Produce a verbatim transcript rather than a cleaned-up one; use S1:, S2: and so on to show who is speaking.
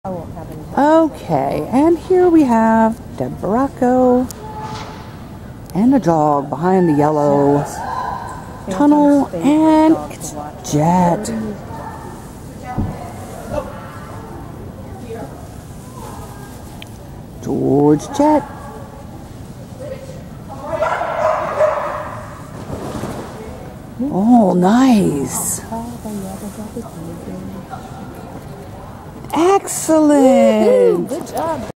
S1: Okay, and here we have Deb Baracco and a dog behind the yellow tunnel, and it's Jet. George Jet. Oh, nice. Excellent.
S2: Good job.